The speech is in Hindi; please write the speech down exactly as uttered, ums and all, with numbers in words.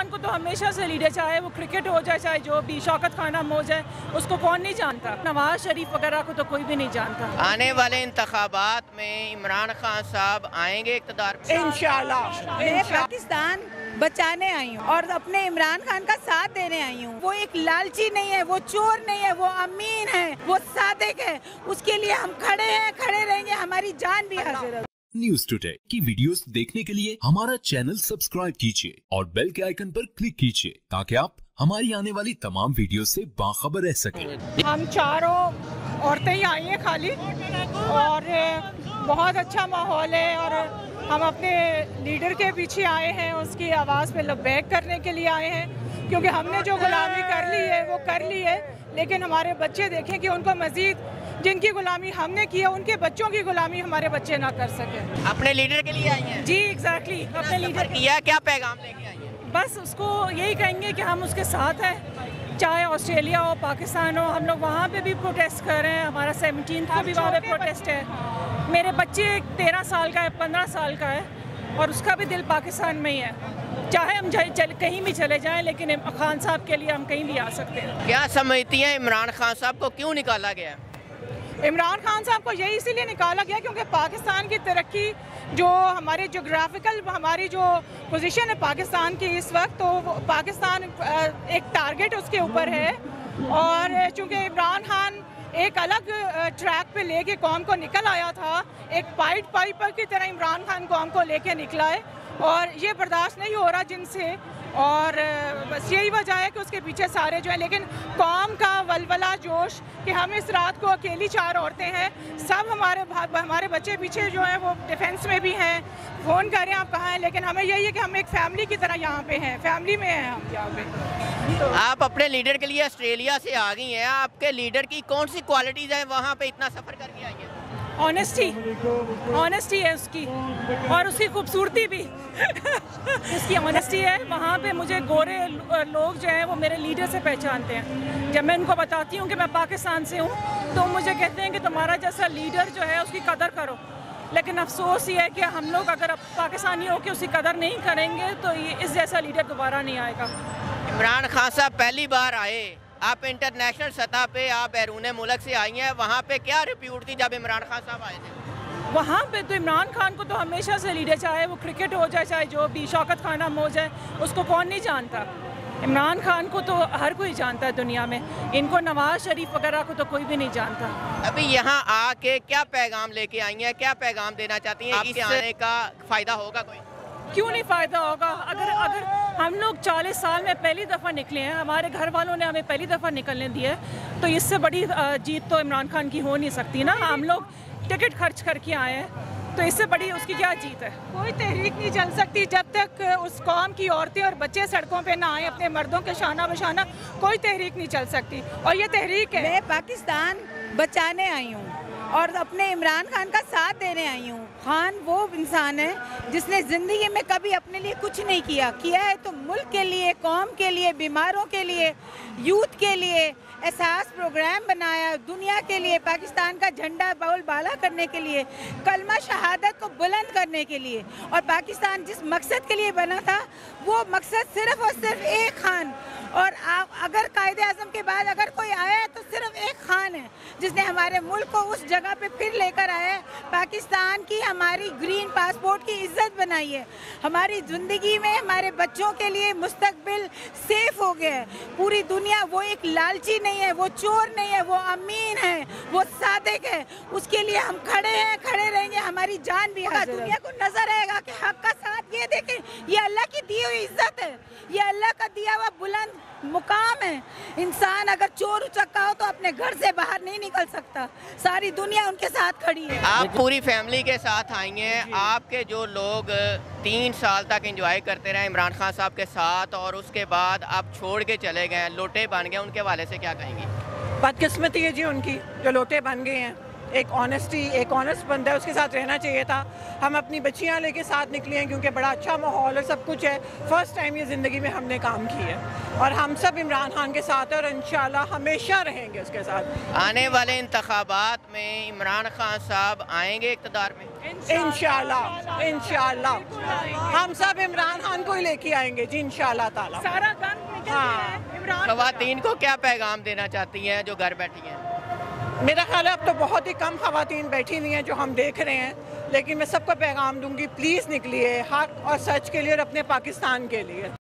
खान को तो हमेशा से लीडर, चाहे वो क्रिकेट हो जाए चाहे जो भी, शौकत खान हो जाए, उसको कौन नहीं जानता। नवाज शरीफ वगैरह को तो कोई भी नहीं जानता। आने वाले इंतखाबात में इमरान खान साहब आएंगे इक़्तिदार पे? इंशाल्लाह। मैं पाकिस्तान बचाने आई हूँ और अपने इमरान खान का साथ देने आई हूँ। वो एक लालची नहीं है, वो चोर नहीं है, वो अमीन है, वो सादिक है। उसके लिए हम खड़े हैं, खड़े रहेंगे, हमारी जान भी हाजिर है। न्यूज़ टुडे की वीडियोस देखने के लिए हमारा चैनल सब्सक्राइब कीजिए और बेल के आइकन पर क्लिक कीजिए ताकि आप हमारी आने वाली तमाम वीडियो से बाखबर रह सकें। हम चारों औरतें ही आई हैं खाली, और बहुत अच्छा माहौल है और हम अपने लीडर के पीछे आए हैं, उसकी आवाज़ पे लबैक करने के लिए आए हैं, क्योंकि हमने जो गुलामी कर ली है वो कर ली है, लेकिन हमारे बच्चे देखें कि उनको मजीद जिनकी गुलामी हमने की है उनके बच्चों की गुलामी हमारे बच्चे ना कर सके। अपने लीडर के लिए आई हैं? जी एग्जैक्टली, अपने लीडर किया, क्या पैगाम लेके आई हैं? बस उसको यही कहेंगे कि हम उसके साथ हैं, चाहे ऑस्ट्रेलिया हो, पाकिस्तान हो। हम लोग वहाँ पे भी प्रोटेस्ट कर रहे हैं, हमारा सेवनटीन को भी वहाँ पे प्रोटेस्ट है। मेरे बच्चे तेरह साल का है, पंद्रह साल का है, और उसका भी दिल पाकिस्तान में ही है। चाहे हम चल, कहीं भी चले जाएं, लेकिन खान साहब के लिए हम कहीं भी आ सकते हैं। क्या समझती हैं इमरान खान साहब को क्यों निकाला गया? इमरान खान साहब को यही इसीलिए निकाला गया क्योंकि पाकिस्तान की तरक्की, जो हमारे जोग्राफिकल हमारी जो पोजीशन है पाकिस्तान की इस वक्त, तो पाकिस्तान एक टारगेट उसके ऊपर है। और चूँकि इमरान खान एक अलग ट्रैक पे लेके कौम को निकल आया था, एक पाइट पाइपर की तरह इमरान खान कौम को लेके निकला है, और ये बर्दाश्त नहीं हो रहा जिनसे। और बस यही वजह है कि उसके पीछे सारे जो है, लेकिन कौम का वलवला जोश कि हम इस रात को अकेली चार औरतें हैं, सब हमारे हमारे बच्चे पीछे जो है वो डिफेंस में भी हैं, फ़ोन कर रहे हैं आप कहाँ हैं, लेकिन हमें यही है कि हम एक फैमिली की तरह यहाँ पे हैं, फैमिली में हैं हम यहाँ पे। तो आप अपने लीडर के लिए ऑस्ट्रेलिया से आ गई हैं, आपके लीडर की कौन सी क्वालिटीज़ हैं वहाँ पे इतना सफ़र करके आई हैं? ऑनेस्टी, ऑनेस्टी है उसकी, और उसकी खूबसूरती भी उसकी ऑनेस्टी है। वहाँ पे मुझे गोरे लोग जो हैं वो मेरे लीडर से पहचानते हैं। जब मैं उनको बताती हूँ कि मैं पाकिस्तान से हूँ तो मुझे कहते हैं कि तुम्हारा जैसा लीडर जो है उसकी कदर करो। लेकिन अफसोस ये है कि हम लोग अगर पाकिस्तानी हो के उसकी कदर नहीं करेंगे तो ये इस जैसा लीडर दोबारा नहीं आएगा। इमरान खान साहब पहली बार आए, आप इंटरनेशनल सतह पे आप बैरून मुल्क से आई हैं, वहाँ पे क्या रिप्यूट थी जब इमरान खान साहब आए थे? वहाँ पे तो इमरान खान को तो हमेशा से लीडर, चाहे वो क्रिकेट हो जाए चाहे जो भी, शौकत खान हो जाए, उसको कौन नहीं जानता। इमरान खान को तो हर कोई जानता है दुनिया में, इनको नवाज शरीफ वगैरह को तो कोई भी नहीं जानता। अभी यहाँ आके क्या पैगाम लेके आई हैं, क्या पैगाम देना चाहती हैं? इससे आने का फ़ायदा होगा कोई? क्यों नहीं फ़ायदा होगा? अगर अगर हम लोग चालीस साल में पहली दफ़ा निकले हैं, हमारे घर वालों ने हमें पहली दफ़ा निकलने दी है, तो इससे बड़ी जीत तो इमरान खान की हो नहीं सकती ना। हम लोग टिकट खर्च करके आए हैं, तो इससे बड़ी उसकी क्या जीत है? कोई तहरीक नहीं चल सकती जब तक उस कौम की औरतें और बच्चे सड़कों पे ना आए अपने मर्दों के शाना बशाना, कोई तहरीक नहीं चल सकती। और ये तहरीक है, मैं पाकिस्तान बचाने आई हूँ और अपने इमरान खान का साथ देने आई हूँ। खान वो इंसान है जिसने ज़िंदगी में कभी अपने लिए कुछ नहीं किया किया है तो मुल्क के लिए, कौम के लिए, बीमारों के लिए, यूथ के लिए एहसास प्रोग्राम बनाया, दुनिया के लिए पाकिस्तान का झंडा बाउल बाला करने के लिए, कलमा शहादत को बुलंद करने के लिए। और पाकिस्तान जिस मकसद के लिए बना था वो मकसद सिर्फ और सिर्फ एक खान, और आप अगर कायदे आज़म के बाद अगर कोई आया है तो सिर्फ एक खान है जिसने हमारे मुल्क को उस जगह पे फिर लेकर आया है। पाकिस्तान की हमारी ग्रीन पासपोर्ट की इज्जत बनाई है, हमारी ज़िंदगी में हमारे बच्चों के लिए मुस्तकबिल सेफ हो गया है। पूरी दुनिया, वो एक लालची नहीं है, वो चोर नहीं है, वो अमीन है, वो सादिक है। उसके लिए हम खड़े हैं, खड़े रहेंगे, हमारी जान भी हाजिर है। दुनिया को नजर आएगा कि हक का साथ, ये देखें, ये अल्लाह की दी हुई इज्जत है, ये अल्लाह का दिया हुआ बुलंद मुकाम है। इंसान अगर चोर उचक्का हो तो अपने घर से बाहर नहीं निकल सकता, सारी दुनिया उनके साथ खड़ी है। आप पूरी फैमिली के साथ आई हैं, आपके जो लोग तीन साल तक एंजॉय करते रहे इमरान खान साहब के साथ और उसके बाद आप छोड़ के चले गए, लोटे बन गए, उनके हवाले से क्या कहेंगी? बदकिस्मती है जी उनकी जो लोटे बन गए हैं। एक ऑनेस्टी, एक ऑनेस्ट बंदा है, उसके साथ रहना चाहिए था। हम अपनी बच्चियां लेके साथ निकले हैं क्योंकि बड़ा अच्छा माहौल और सब कुछ है। फर्स्ट टाइम ये ज़िंदगी में हमने काम की है और हम सब इमरान खान के साथ हैं और इंशाल्लाह हमेशा रहेंगे उसके साथ। आने वाले इंतखाबात में इमरान खान साहब आएंगे इक़्तिदार में? इंशाल्लाह, इंशाल्लाह हम सब इमरान खान को ही लेके आएंगे जी, इंशाल्लाह ताला। सारा गन निकल गया है, इमरान ख़वातीन को क्या पैगाम देना चाहती हैं जो घर बैठी हैं? मेरा ख्याल है अब तो बहुत ही कम ख़वातीन बैठी हुई हैं जो हम देख रहे हैं, लेकिन मैं सबको पैगाम दूंगी, प्लीज़ निकलिए हक और सच के लिए और अपने पाकिस्तान के लिए।